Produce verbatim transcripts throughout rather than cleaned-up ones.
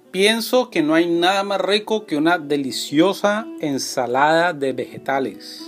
Pienso que no hay nada más rico que una deliciosa ensalada de vegetales.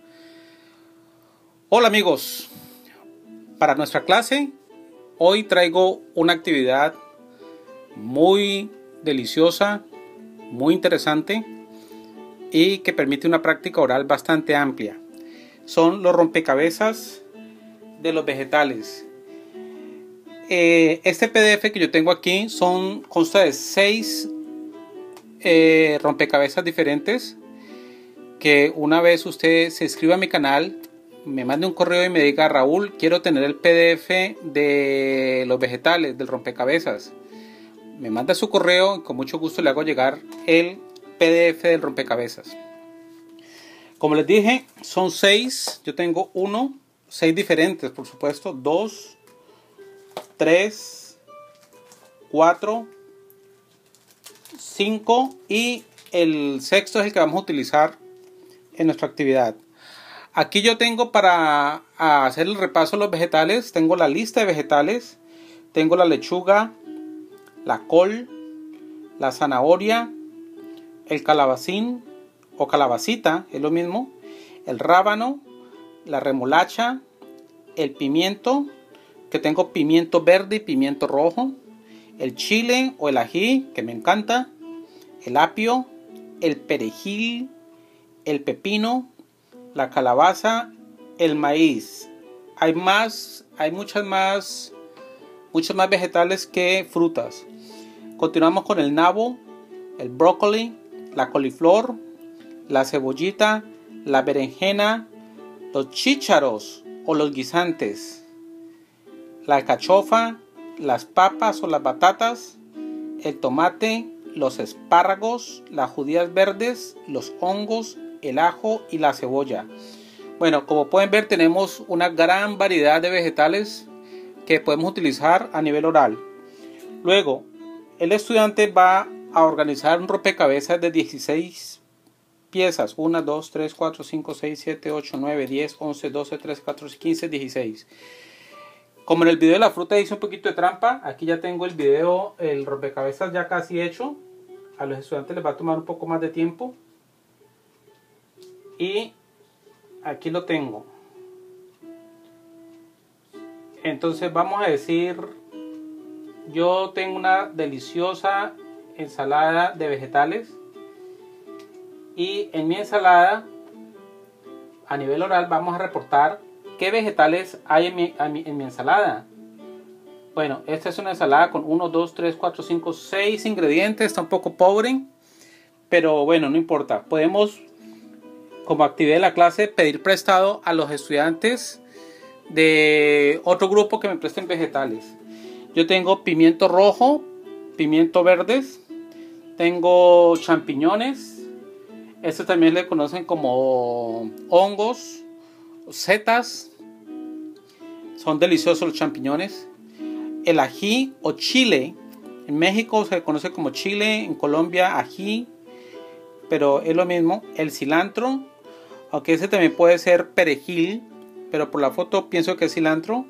Hola amigos, para nuestra clase hoy traigo una actividad muy deliciosa, muy interesante y que permite una práctica oral bastante amplia. Son los rompecabezas de los vegetales. Eh, este P D F que yo tengo aquí son, consta de seis eh, rompecabezas diferentes, que una vez usted se inscriba a mi canal, me mande un correo y me diga: Raúl, quiero tener el P D F de los vegetales, del rompecabezas. Me manda su correo y con mucho gusto le hago llegar el P D F del rompecabezas. Como les dije, son seis. Yo tengo uno, seis diferentes, por supuesto, dos, tres, cuatro, cinco y el sexto es el que vamos a utilizar en nuestra actividad. Aquí yo tengo, para hacer el repaso de los vegetales, tengo la lista de vegetales, tengo la lechuga, la col, la zanahoria, el calabacín o calabacita, es lo mismo, el rábano, la remolacha, el pimiento, que tengo pimiento verde y pimiento rojo, el chile o el ají, que me encanta, el apio, el perejil, el pepino, la calabaza, el maíz. Hay más, hay muchas más, muchos más vegetales que frutas. Continuamos con el nabo, el brócoli, la coliflor, la cebollita, la berenjena, los chícharos o los guisantes, la alcachofa, las papas o las batatas, el tomate, los espárragos, las judías verdes, los hongos, el ajo y la cebolla. Bueno, como pueden ver, tenemos una gran variedad de vegetales que podemos utilizar a nivel oral. Luego, el estudiante va a organizar un rompecabezas de dieciséis piezas. uno, dos, tres, cuatro, cinco, seis, siete, ocho, nueve, diez, once, doce, trece, catorce, quince, dieciséis. Como en el video de la fruta hice un poquito de trampa, aquí ya tengo el video, el rompecabezas ya casi hecho. A los estudiantes les va a tomar un poco más de tiempo. Y aquí lo tengo. Entonces vamos a decir, yo tengo una deliciosa ensalada de vegetales. Y en mi ensalada, a nivel oral, vamos a reportar qué vegetales hay en mi, en mi, en mi ensalada. Bueno, esta es una ensalada con uno, dos, tres, cuatro, cinco, seis ingredientes. Está un poco pobre, pero bueno, no importa. Podemos, como actividad de la clase, pedir prestado a los estudiantes de otro grupo que me presten vegetales. Yo tengo pimiento rojo, pimiento verdes, tengo champiñones. Estos también le conocen como hongos, setas. Son deliciosos los champiñones. El ají o chile, en México se conoce como chile, en Colombia ají, pero es lo mismo. El cilantro, aunque ese también puede ser perejil, pero por la foto pienso que es cilantro.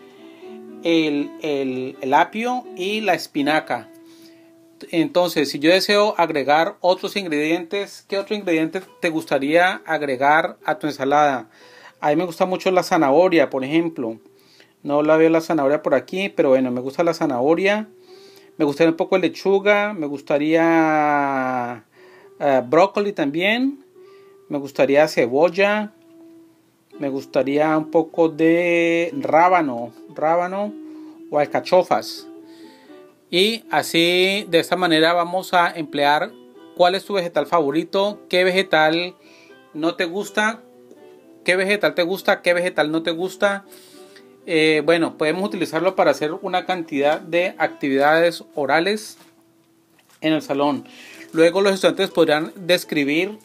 El, el, el apio y la espinaca. Entonces, si yo deseo agregar otros ingredientes, ¿qué otro ingrediente te gustaría agregar a tu ensalada? A mí me gusta mucho la zanahoria, por ejemplo. No la veo la zanahoria por aquí, pero bueno, me gusta la zanahoria. Me gustaría un poco de lechuga. Me gustaría uh, brócoli también. Me gustaría cebolla. Me gustaría un poco de rábano, rábano o alcachofas. Y así, de esta manera vamos a emplear cuál es tu vegetal favorito, qué vegetal no te gusta, qué vegetal te gusta, qué vegetal no te gusta. Eh, bueno, podemos utilizarlo para hacer una cantidad de actividades orales en el salón. Luego los estudiantes podrán describir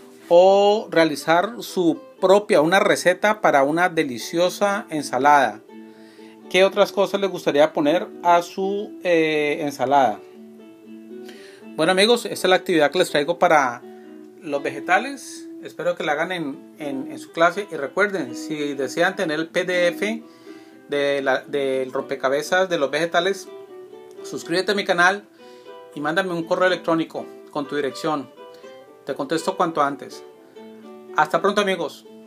o realizar su propia, una receta para una deliciosa ensalada. ¿Qué otras cosas les gustaría poner a su eh, ensalada? Bueno amigos, esta es la actividad que les traigo para los vegetales. Espero que la hagan en, en, en su clase. Y recuerden, si desean tener el P D F de la, del rompecabezas de los vegetales, suscríbete a mi canal y mándame un correo electrónico con tu dirección. Te contesto cuanto antes. Hasta pronto, amigos.